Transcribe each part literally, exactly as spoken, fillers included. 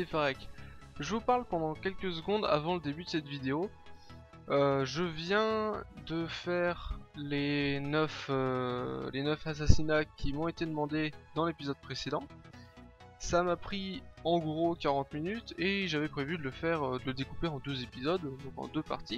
c'est Farek. Je vous parle pendant quelques secondes avant le début de cette vidéo. Euh, je viens de faire les neuf euh, les neuf assassinats qui m'ont été demandés dans l'épisode précédent. Ça m'a pris en gros quarante minutes et j'avais prévu de le faire, euh, de le découper en deux épisodes, donc en deux parties.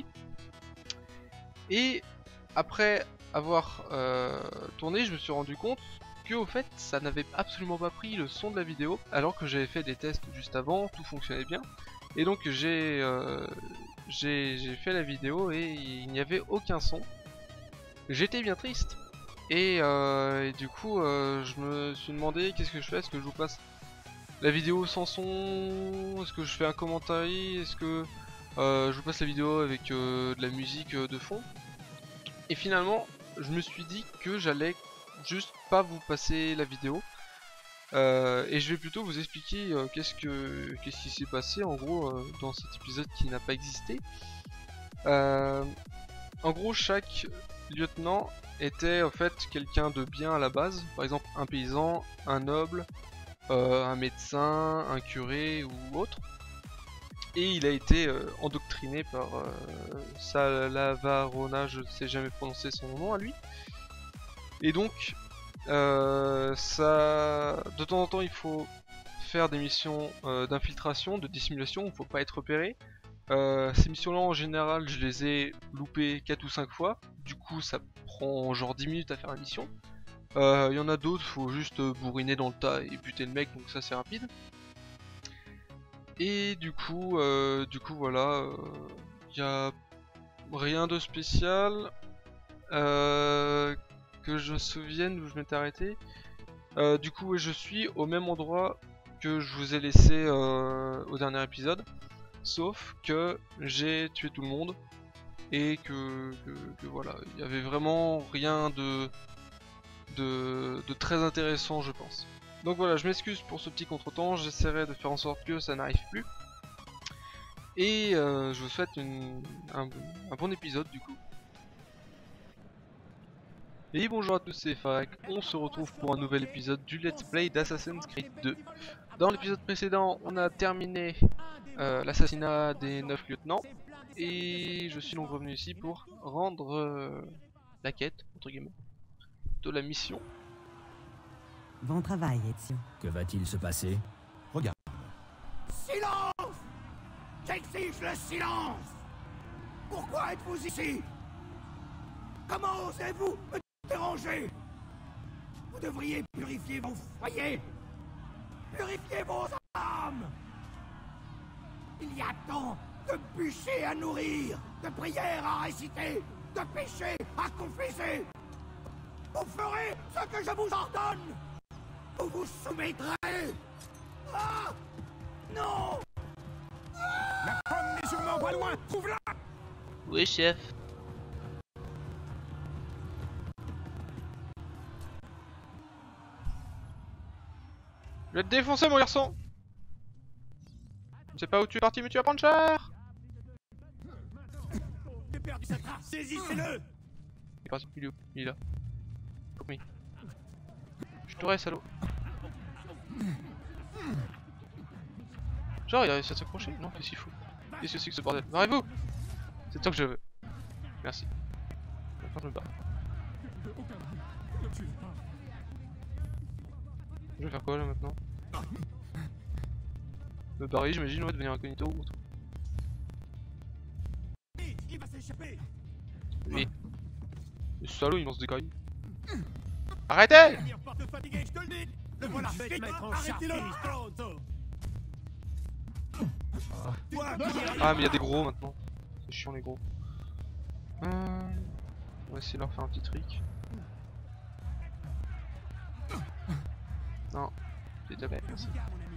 Et après avoir euh, tourné, je me suis rendu compte que au fait ça n'avait absolument pas pris le son de la vidéo, alors que j'avais fait des tests juste avant, tout fonctionnait bien. Et donc j'ai euh, j'ai fait la vidéo et il n'y avait aucun son. J'étais bien triste. Et, euh, et du coup euh, je me suis demandé qu'est-ce que je fais, est-ce que je vous passe la vidéo sans son, est-ce que je fais un commentaire, est-ce que euh, je vous passe la vidéo avec euh, de la musique euh, de fond. Et finalement je me suis dit que j'allais juste pas vous passer la vidéo. Euh, et je vais plutôt vous expliquer euh, qu'est-ce que qu'est-ce qui s'est passé en gros euh, dans cet épisode qui n'a pas existé. Euh, en gros, chaque lieutenant était en fait quelqu'un de bien à la base, par exemple un paysan, un noble, euh, un médecin, un curé ou autre. Et il a été euh, endoctriné par euh, Salavarona, je ne sais jamais prononcer son nom à lui. Et donc Euh, ça, de temps en temps, il faut faire des missions euh, d'infiltration, de dissimulation, il ne faut pas être repéré. Euh, ces missions-là, en général, je les ai loupées quatre ou cinq fois. Du coup, ça prend genre dix minutes à faire la mission. Il euh, y en a d'autres, il faut juste bourriner dans le tas et buter le mec, donc ça c'est rapide. Et du coup, euh, du coup voilà, il euh, n'y a rien de spécial. Euh, que je me souvienne où je m'étais arrêté. Euh, du coup, je suis au même endroit que je vous ai laissé euh, au dernier épisode, sauf que j'ai tué tout le monde et que, que, que voilà, il y avait vraiment rien de, de, de très intéressant, je pense. Donc voilà, je m'excuse pour ce petit contretemps, j'essaierai de faire en sorte que ça n'arrive plus. Et euh, je vous souhaite une, un, un bon épisode du coup. Et bonjour à tous, c'est Farek, on se retrouve pour un nouvel épisode du Let's Play d'Assassin's Creed deux. Dans l'épisode précédent, on a terminé euh, l'assassinat des neuf lieutenants, et je suis donc revenu ici pour rendre euh, la quête, entre guillemets, de la mission. Bon travail, Ezio. Que va-t-il se passer? Regarde. Silence! J'exige le silence! Pourquoi êtes-vous ici? Comment osez-vous me déranger? Vous devriez purifier vos foyers! Purifiez vos âmes! Il y a tant de bûchers à nourrir, de prières à réciter, de péchés à confesser! Vous ferez ce que je vous ordonne! Vous vous soumettrez! Ah! Non! La pomme n'est sûrement pas loin! Trouve-la! Oui, chef. Je vais te défoncer, mon garçon! Je sais pas où tu es parti, mais tu vas prendre cher! J'ai perdu sa trace! Saisissez-le! Il est parti, il est où? Il est là. Oui. Je t'aurais, salaud. Genre, il a réussi à s'accrocher? Non, qu'est-ce qu'il faut? Qu'est-ce que c'est que ce bordel? Barrez-vous! C'est toi que je veux. Merci. Maintenant, je me barre. Je vais faire quoi là maintenant? Me barrer, j'imagine, ouais, devenir incognito ou autre. Il va s'échapper! Oui. Le salaud, il lance des cailloux. Arrêtez! Fatigué, je te le dis! Le voilà! Arrêtez-le! Ah, mais il y a des gros maintenant. C'est chiant, les gros. Euh... On va essayer de leur faire un petit trick. Non, j'ai déjà fait, merci.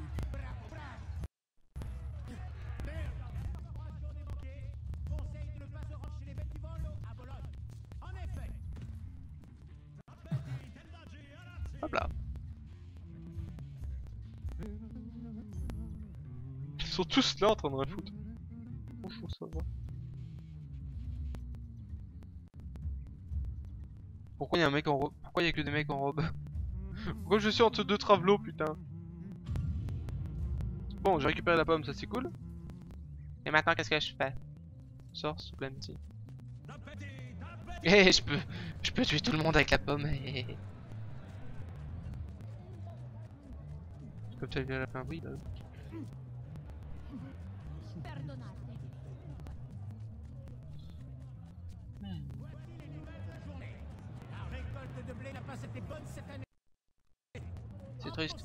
Hop là. Ils sont tous là en train de refoutre. Franchement, ça va. Pourquoi il y a un mec en robe? Pourquoi il y a que des mecs en robe? Pourquoi je suis entre deux travelots, putain? Bon, j'ai récupéré la pomme, ça c'est cool. Et maintenant, qu'est-ce que je fais? Sors, s'il vous plaît, petit. Eh, je peux, je peux tuer tout le monde avec la pomme. Eh. Comme tu as vu à la fin, oui. Là. C'est triste.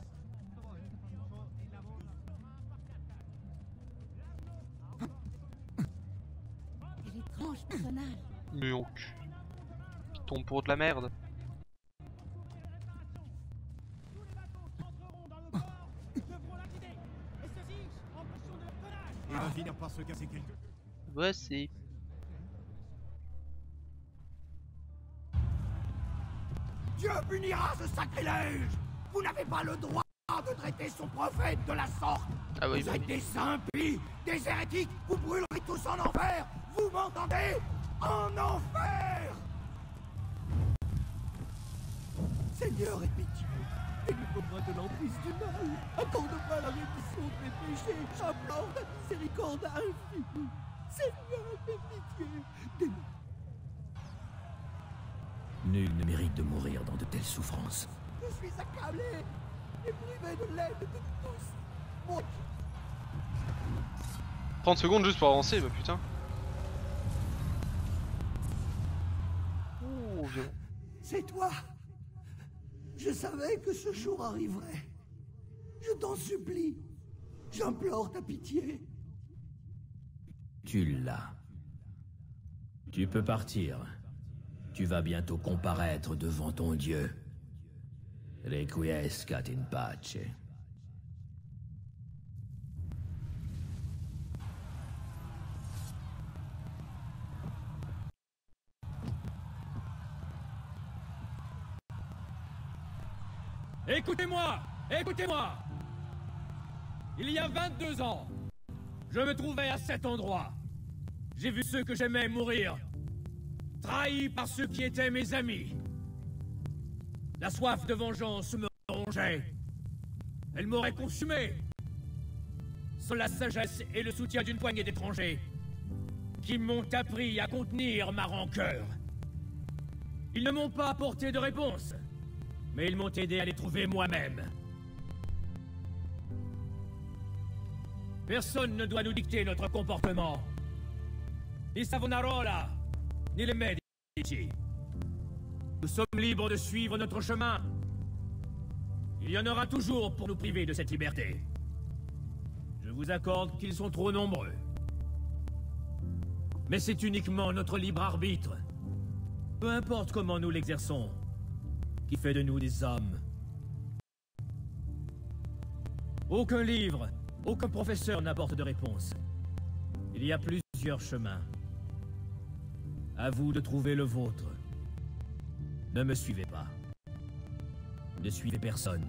Quel étrange personnage. Mais on cul. Qui tombe pour de la merde. Il va finir par se casser quelque... Voici. Dieu punira ce sacrilège. Vous n'avez pas le droit de traiter son prophète de la sorte. Ah oui, Vous bah êtes oui. des impies, des hérétiques, vous brûlerez tous en enfer. Vous m'entendez? En enfer. Seigneur, aie pitié. Délivre-moi de l'emprise du mal. Accorde-moi la rémission de mes péchés. J'implore ta miséricorde infinie. Seigneur, aie pitié. Délivre. Nul ne mérite de mourir dans de telles souffrances. Je suis accablé et privé de l'aide de tous. Mon Dieu. trente secondes juste pour avancer, bah putain. Oh, violent. C'est toi. Je savais que ce jour arriverait. Je t'en supplie. J'implore ta pitié. Tu l'as. Tu peux partir. Tu vas bientôt comparaître devant ton Dieu. Requiescat in pace. Écoutez-moi! Écoutez-moi! Il y a vingt-deux ans, je me trouvais à cet endroit. J'ai vu ceux que j'aimais mourir, trahis par ceux qui étaient mes amis. La soif de vengeance me rongeait. Elle m'aurait consumé. Sans la sagesse et le soutien d'une poignée d'étrangers, qui m'ont appris à contenir ma rancœur. Ils ne m'ont pas apporté de réponse, mais ils m'ont aidé à les trouver moi-même. Personne ne doit nous dicter notre comportement. Ni Savonarola, ni les Medici. Nous sommes libres de suivre notre chemin. Il y en aura toujours pour nous priver de cette liberté. Je vous accorde qu'ils sont trop nombreux. Mais c'est uniquement notre libre arbitre, peu importe comment nous l'exerçons, qui fait de nous des hommes. Aucun livre, aucun professeur n'apporte de réponse. Il y a plusieurs chemins. À vous de trouver le vôtre. Ne me suivez pas. Ne suivez personne.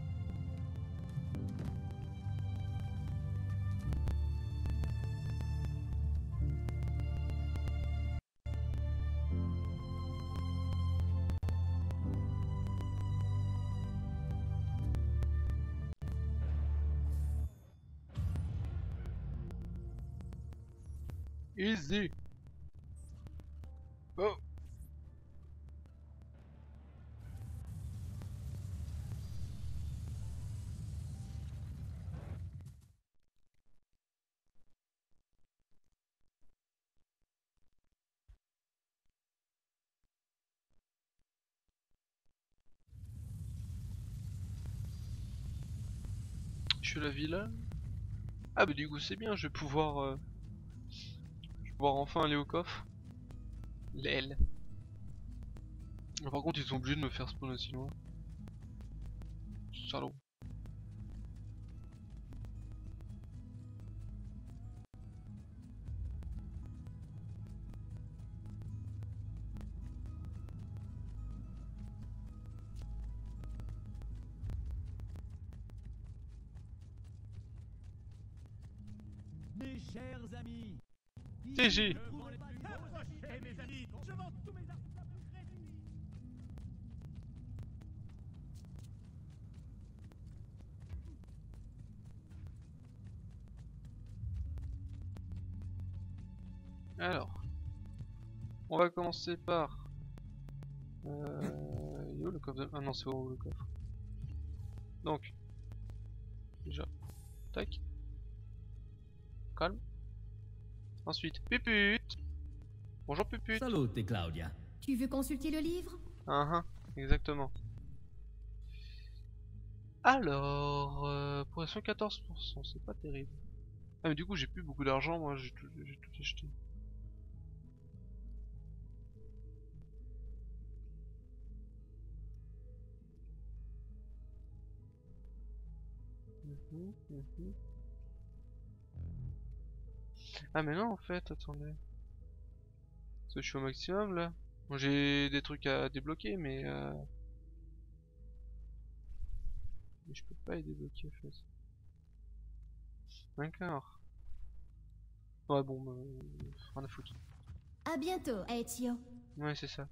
Easy. Oh. Je suis la villa. Ah bah du coup c'est bien, je vais pouvoir euh... je vais pouvoir enfin aller au coffre. L'aile. Par contre ils sont obligés de me faire spawn aussi loin. Salaud. Mes chers amis, T J. mes amis, je vends tous mes articles réunis. Alors, on va commencer par... Euh... Il est où le coffre de... Ah non, c'est où le coffre. Donc, déjà, tac. Calme. Ensuite, Puput. Bonjour Puput. Salute, Claudia. Tu veux consulter le livre? Ah ah, exactement. Alors, euh, progression quatorze pour cent, c'est pas terrible. Ah mais du coup j'ai plus beaucoup d'argent, moi j'ai tout, j'ai tout acheté. Mhm, mhm. Ah mais non en fait, attendez. Parce que je suis au maximum là. Bon, j'ai des trucs à débloquer mais... Euh... Mais je peux pas les débloquer en fait. D'accord. Ouais bon, bah, rien à foutre. À bientôt, Ezio. Ouais c'est ça.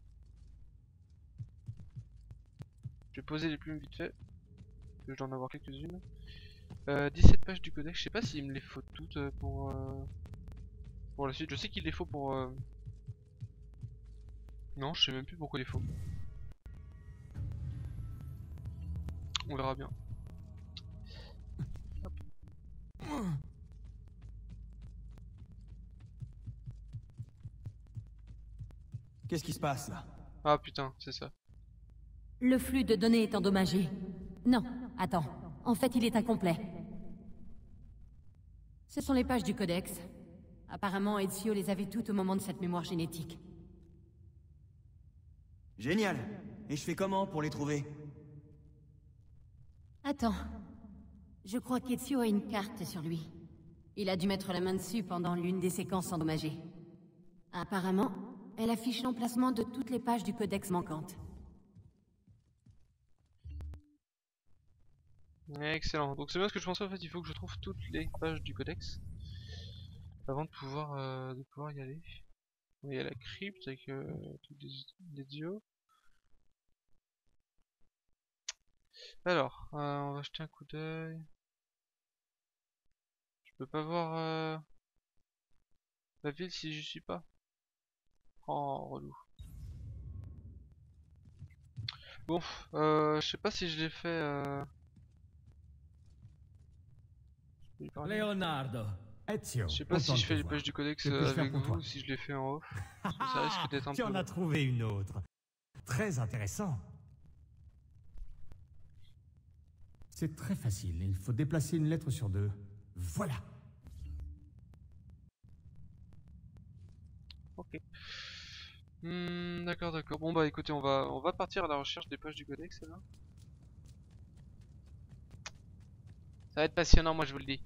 Je vais poser les plumes vite fait. Parce que je dois en avoir quelques-unes. Euh, dix-sept pages du codex, je sais pas s'il me les faut toutes euh, pour, euh, pour la suite. Je sais qu'il les faut pour... Euh... Non, je sais même plus pourquoi il les faut. On verra bien. Hop. Qu'est-ce qui se passe là? Ah putain, c'est ça. Le flux de données est endommagé. Non, attends. En fait, il est incomplet. Ce sont les pages du codex. Apparemment, Ezio les avait toutes au moment de cette mémoire génétique. Génial. Et je fais comment pour les trouver? Attends. Je crois qu'Ezio a une carte sur lui. Il a dû mettre la main dessus pendant l'une des séquences endommagées. Apparemment, elle affiche l'emplacement de toutes les pages du codex manquantes. Excellent. Donc c'est bien ce que je pensais en fait, il faut que je trouve toutes les pages du codex avant de pouvoir euh, de pouvoir y aller. Bon, il y a la crypte avec euh, tous les, les dios. Alors, euh, on va jeter un coup d'œil. Je peux pas voir euh, la ville si je suis pas. Oh relou. Bon, euh, je sais pas si je l'ai fait. Euh... Leonardo. Ezio, Je sais pas si content je de fais te les voir. pages du codex Que puis-je euh, faire avec pour vous, toi ou si je les fais en off. Parce que ça risque d'être un Tu peu en long. as trouvé une autre. Très intéressant. C'est très facile. Il faut déplacer une lettre sur deux. Voilà. Ok. Hmm, d'accord, d'accord. Bon bah écoutez, on va on va partir à la recherche des pages du codex là. Ça va être passionnant, moi je vous le dis.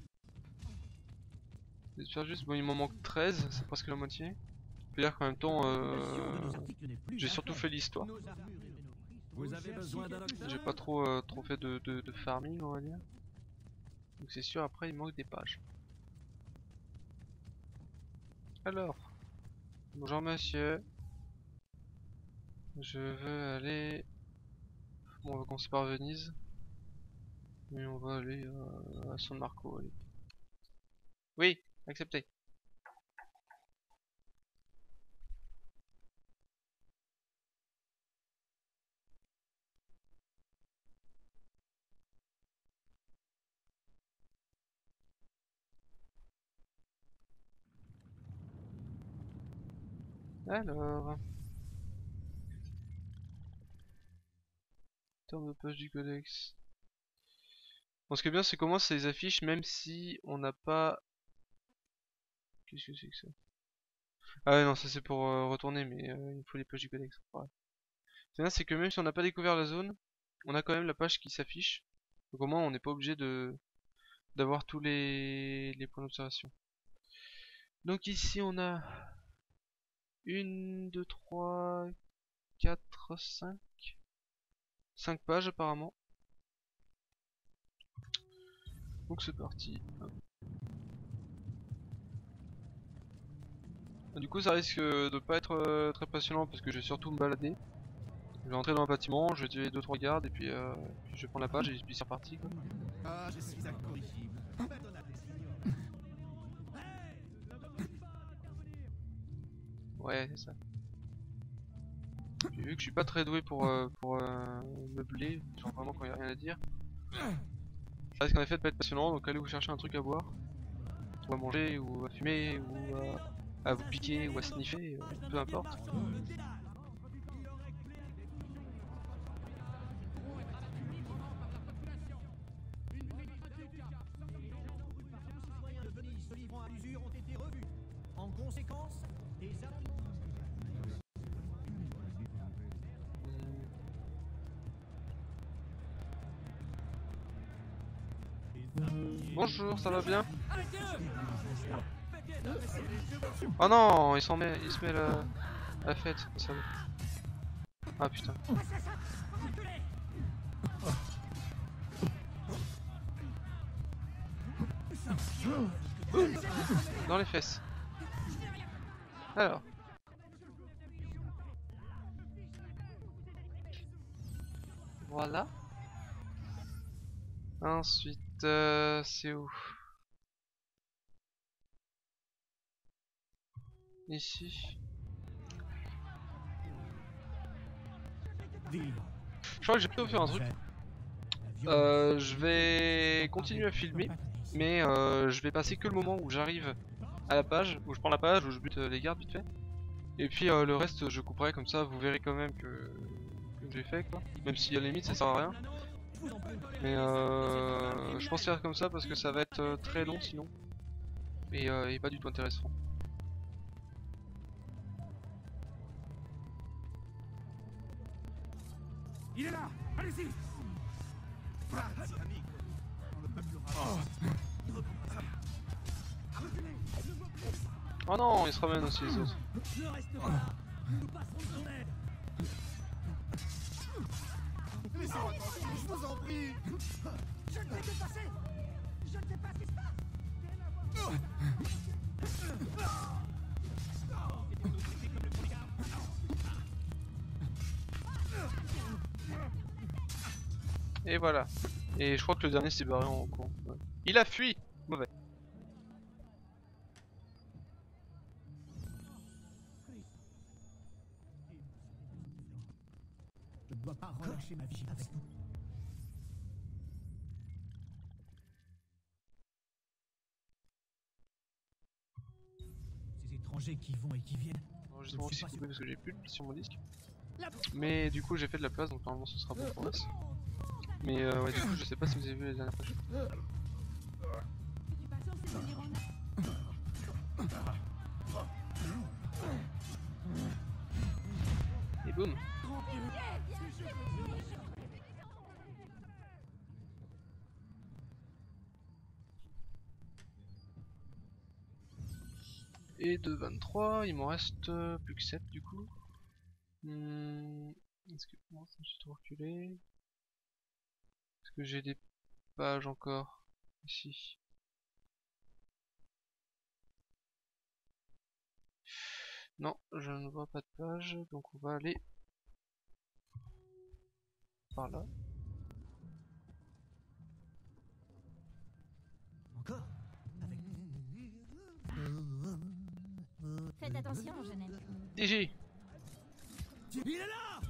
J'espère juste, bon il m'en manque treize, c'est presque la moitié. Je veux dire qu'en même temps, euh, j'ai surtout fait l'histoire. Vous avez besoin d'un docteur? J'ai pas trop euh, trop fait de, de, de farming on va dire. Donc c'est sûr après il manque des pages. Alors, bonjour monsieur. Je veux aller... Bon on va commencer par Venise. Mais on va aller euh, à San Marco, allez. Oui, accepté. Alors... Terme de page du codex. Bon, ce qui est bien, c'est comment ça les affiche même si on n'a pas... Qu'est-ce que c'est que ça? Ah ouais, non, ça c'est pour euh, retourner, mais euh, il faut les pages du codex. Ouais. C'est bien, c'est que même si on n'a pas découvert la zone, on a quand même la page qui s'affiche. Donc au moins, on n'est pas obligé de d'avoir tous les, les points d'observation. Donc ici, on a une, deux, trois, quatre, cinq. cinq pages apparemment. Donc c'est parti. Hop. Du coup ça risque de pas être euh, très passionnant parce que je vais surtout me balader. Je vais entrer dans un bâtiment, je vais tuer deux trois gardes et puis, euh, puis je vais prendre la page et puis c'est reparti quoi. Ah, je suis incorrigible. Ouais, c'est ça. J'ai vu que je suis pas très doué pour, euh, pour euh, meubler, genre vraiment quand il n'y a rien à dire. Ça risque en effet de pas être passionnant, donc allez vous chercher un truc à boire, ou à manger, ou à fumer, ou à, à vous piquer, ou à sniffer, euh, peu importe. En conséquence, des Bonjour, ça va bien? Oh non, il s'en met, il se met la, la fête, ça va. Ah putain. Dans les fesses. Alors. Voilà. Ensuite, euh, c'est où? Ici. Je crois que j'ai plutôt faire un truc. Euh, je vais continuer à filmer, mais euh, je vais passer que le moment où j'arrive à la page, où je prends la page, où je bute les gardes vite fait. Et puis euh, le reste je couperai, comme ça vous verrez quand même que, que j'ai fait quoi. Même si à la limite ça sert à rien. Mais euh, je pense faire comme ça parce que ça va être euh, très long sinon. Et, euh, et pas du tout intéressant. Il est là! Allez-y! Oh non, ils se ramènent aussi les autres. Ne reste pas! Nous passerons de ton aide! Laissez-moi tranquille, je vous en prie! Je ne vais que passer! Je ne sais pas ce qui se passe! Et voilà. Et je crois que le dernier s'est barré en courant. Ouais. Il a fui! Mauvais. Je ne dois pas relâcher ma vie avec vous. Ces étrangers qui vont et qui viennent. Enregistrement aussi coupé parce que j'ai plus de sur mon disque. Mais du coup j'ai fait de la place donc normalement ce sera bon pour us. Mais euh, ouais, du coup je sais pas si vous avez vu les dernières pages. Et boum. Et de vingt-trois, il m'en reste euh, plus que sept du coup. Hmm, Est-ce que moi je me suis trop reculé? Est-ce que j'ai des pages encore ici? Non, je ne vois pas de page, donc on va aller par là. Encore? Avec... Faites attention, jeunesse. D J. Il est là!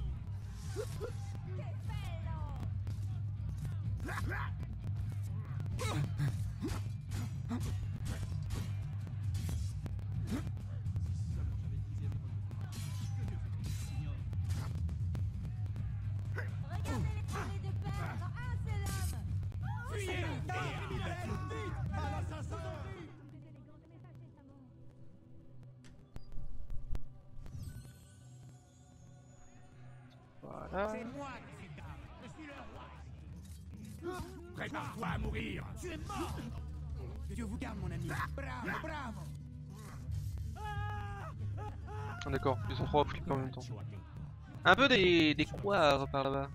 Regardez les traînées de perdre un seul homme. Fuyez! Vite! À l'assassin! Voilà. C'est moi qui suis garde. Je suis le roi. Prépare-toi à mourir. Tu es mort. Dieu vous garde, mon ami. Bravo, bravo. Ah, d'accord, ils sont trois flics en même temps. Un peu des, des couards par là-bas.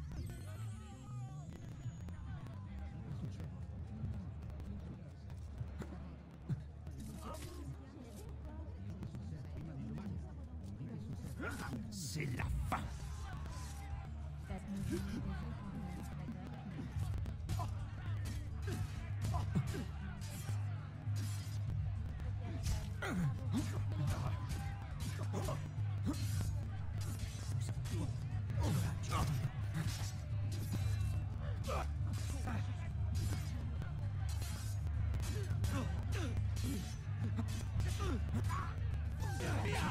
C'est la fin.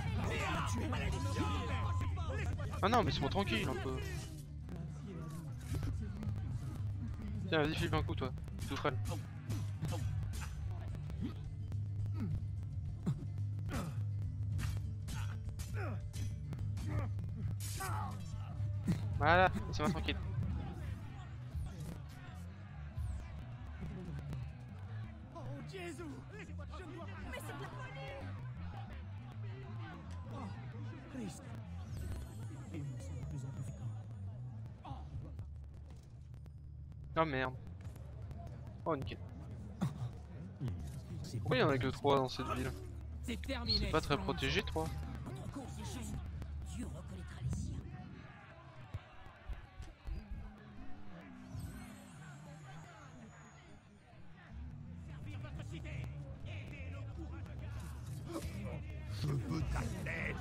Ah non, mais c'est moi tranquille un peu. Tiens, vas-y, file un coup, toi. Tout frêle. Voilà, laissez-moi tranquille. Oh Jésus! Laissez-moi, je ne dois pas... Mais c'est de la folie! Oh, Christ! Et ils sont de plus en plus fréquents. Oh merde. Oh nickel. Pourquoi il y en a que trois dans cette ville? C'est terminé. C'est pas très protégé, trois. Votre course est juste. Dieu reconnaîtra les siens. Servir votre cité! Aidez le courageux gars! Je veux ta tête!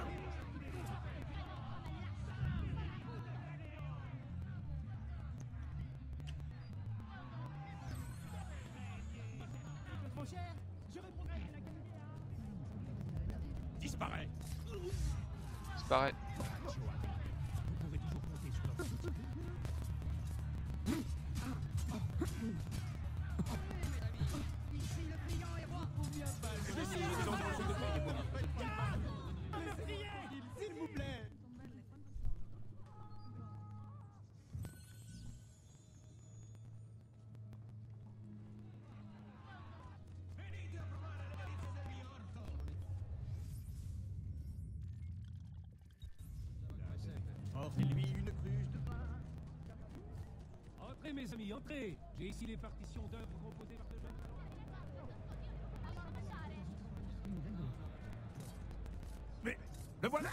Trop cher. Je répondrai à la Disparaît! C'est pareil. Vous pouvez toujours compter sur leur soutien. S'il vous plaît! Offrez-lui une cruche de pain. Entrez mes amis, entrez. J'ai ici les partitions d'œuvres composées par le jeune. Mais le voilà!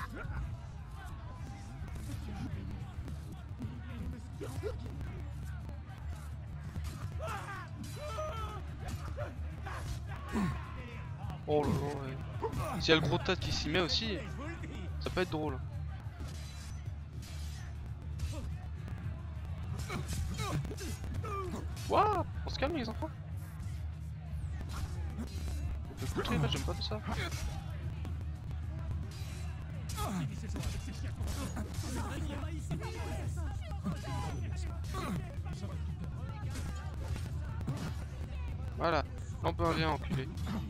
Oh là là, ouais. S'il y a le gros tas qui s'y met aussi, ça peut être drôle. Waouh, on se calme les enfants. On peut plus très j'aime pas tout ça. Voilà, on peut en venir enculer.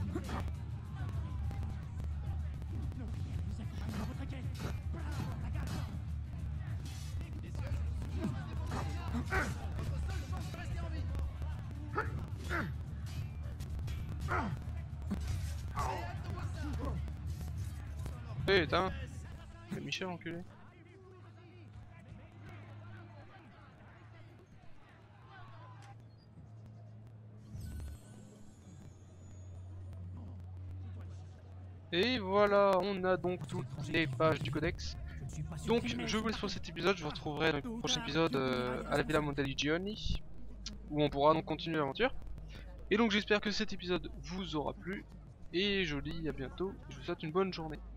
Putain, c'est Michel enculé. Et voilà, on a donc toutes les pages du codex. Donc je vous laisse pour cet épisode, je vous retrouverai dans le prochain épisode euh, à la Villa Montaliggioni, où on pourra donc continuer l'aventure. Et donc j'espère que cet épisode vous aura plu, et je vous dis à bientôt, je vous souhaite une bonne journée.